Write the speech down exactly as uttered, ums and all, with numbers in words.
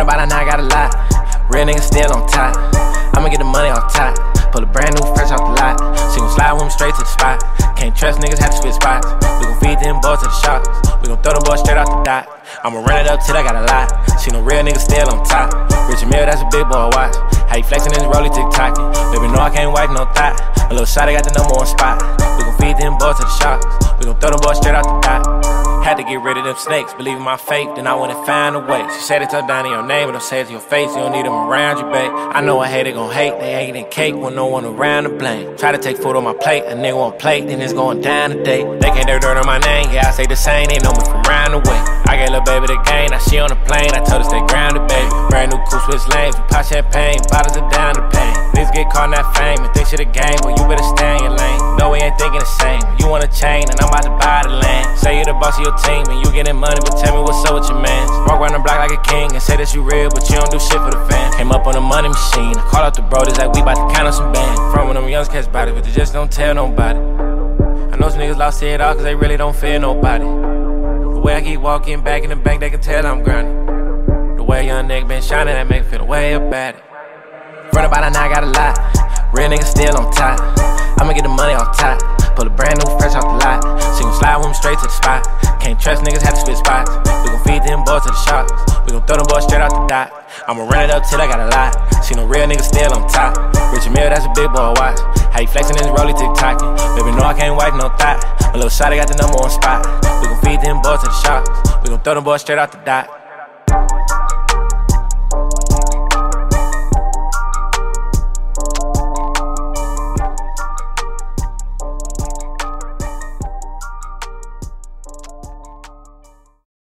about it, now I got a lot. Real niggas still on top. I'ma get the money off top. Pull a brand new fresh off the lot. She gon' slide with me straight to the spot. Can't trust niggas, had to switch spots. We gon' feed them boys to the shots. We gon' throw the boys straight off the dot. I'ma run it up till I got a lot. See no real niggas still on top. Rich and Mill, that's a big boy watch. How you flexin' in his rollie tick-tockin'. Baby, no, I can't wipe no thought. A little shot, I got the number one spot. We gon' feed them boys to the shots. We gon' throw them boys straight off the dot. Had to get rid of them snakes, believe in my faith, then I went and found a way. She said it's up down in your name, but don't say it to your face, you don't need them around you, babe. I know a hater gon' hate, they eating cake with no one around to blame. Try to take food on my plate, a nigga won't plate, then it's going down today. They can't dirt dirt on my name, yeah, I say the same, they know me from round the way. I gave lil' baby the game, now she on the plane, I told her stay grounded, baby. Brand new coupe, switch lanes, we pop champagne, bottles are down the pain. Niggas get caught in that fame and think shit a game, but you better stay in your lane. No, we ain't thinking the same, you want a chain, and I'm about to buy the land. Say you the boss of your team, and you getting money, but tell me what's up with your mans. Walk around the block like a king and say that you real, but you don't do shit for the fans. Came up on the money machine, I call out the brothers like we bout to count on some bands. From when them youngs catch bodies, but they just don't tell nobody. I know some niggas lost it all cause they really don't fear nobody. The way I keep walking back in the bank, they can tell I'm grinding. The way a young nigga been shining, that make me feel the way about it. Front about it, now I got a lot. Real niggas still on top. I'ma get the money off top. Pull a brand new fresh off the lot. She gon' slide with me straight to the spot. Can't trust niggas, had to switch spots. We gon' feed them boys to the shots. We gon' throw them boys straight off the dot. I'ma run it up till I got a lot. See no real niggas still on top. Rich and Mill, that's a big boy watch. How you flexin' in his rollie tick-tockin'. Baby, no, I can't wipe no thought. A little shot, I got the number one spot. We gon' feed them boys to the shots. We gon' throw them boys straight off the dot.